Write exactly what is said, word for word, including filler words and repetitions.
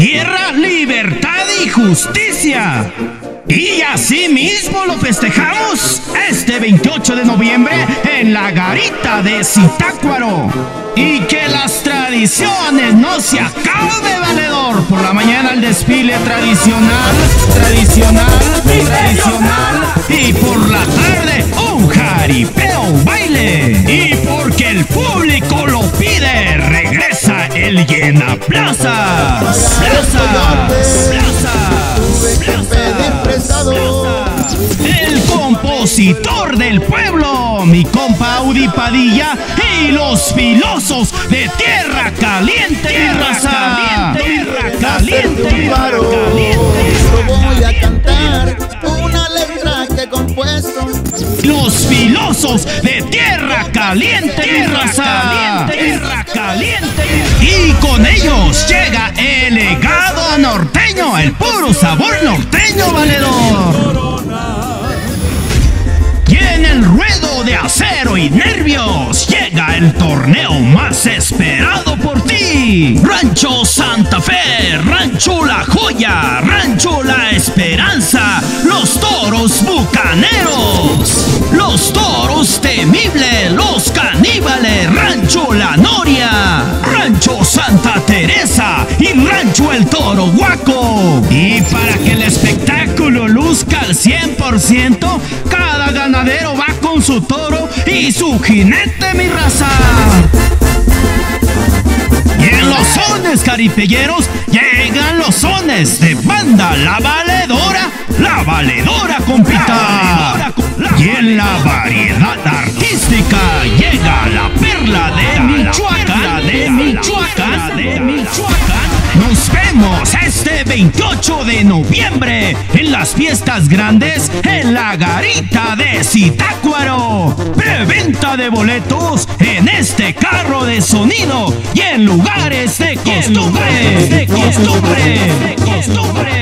tierra, libertad y justicia. Y así mismo lo festejamos este veintiocho de noviembre en la garita de Zitácuaro. Y que las tradiciones no se acaben, valedor. Por la mañana el desfile tradicional, tradicional, tradicional. Y por la tarde un jaripeo, baile. Y porque el público lo pide, regresa el llena plazas. Plazas, plazas, plazas. El compositor del pueblo, mi compa Audi Padilla, y los filosos de Tierra Caliente, tierra caliente, tierra caliente, tierra caliente. Yo voy a cantar una letra que he compuesto. Los filosos de Tierra Caliente, tierra caliente, tierra caliente. Y con ellos llega el legado norteño, el puro sabor norteño, valedor. Y en el ruedo de acero y nervios llega el torneo más esperado por ti. Rancho Santa Fe, Rancho La Joya, Rancho La Esperanza, los toros bucaneros, los toros temibles, los caníbales, Rancho La Noria, Rancho Santa Teresa y Rancho El Toro Guaco. Y para que el espectáculo luzca al cien por ciento, cada ganadero va con su toro y su jinete, mi raza. Y en los sones caripelleros llegan los sones de banda La Valedora, La Valedora, compita. Y en la variedad artística llega la perla de Michoacán, de Michoacán, de Michoacán. Nos vemos este veintiocho de noviembre en las fiestas grandes en la garita de Zitácuaro. Preventa de boletos en este carro de sonido y en lugares de costumbre, de costumbre, de costumbre.